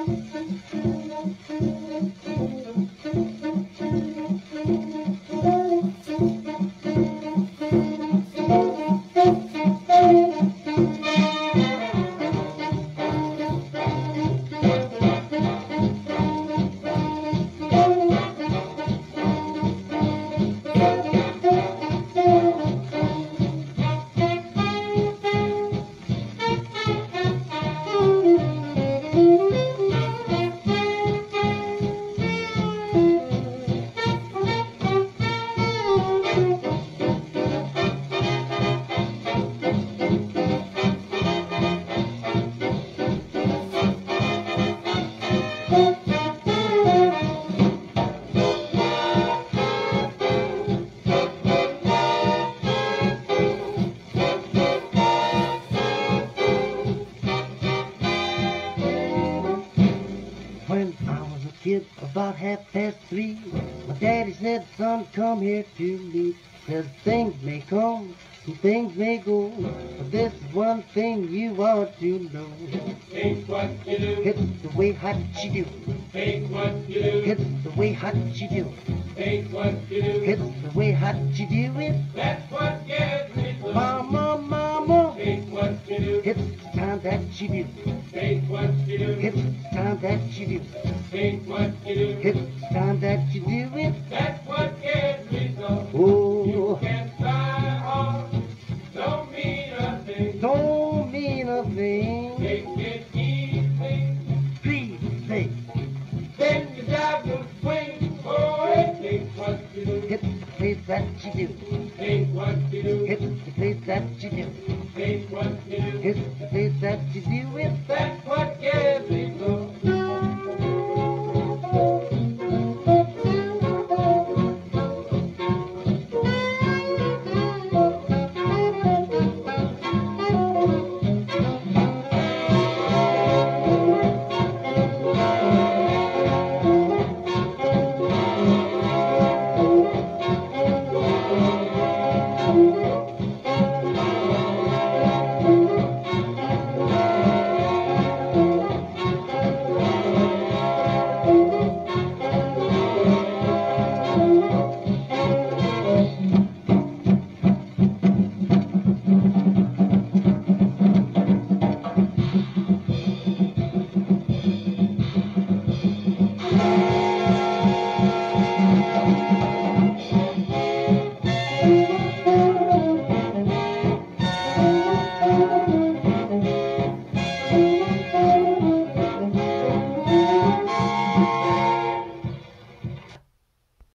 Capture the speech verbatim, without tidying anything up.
When I was a kid, about half past three, my daddy said, son, come here to me. Says things may come and things may go, but this is one thing you ought to know. Take what you do. It's the way hot you do. Take what you do. It's the way hot you do. Take what you do. It's the way hot you do it. That's what gets me blue. Mama, mama. Take what you do. It's the time that you do. Take what you do. It's the time that you do. Take what you do. It's the time that you do it. That's what gets me so. Oh, You can try hard. Don't mean a thing. don't mean a thing. Take it easy. Please say, Then you dive your swing. Oh, take what you do. it's the place that you do.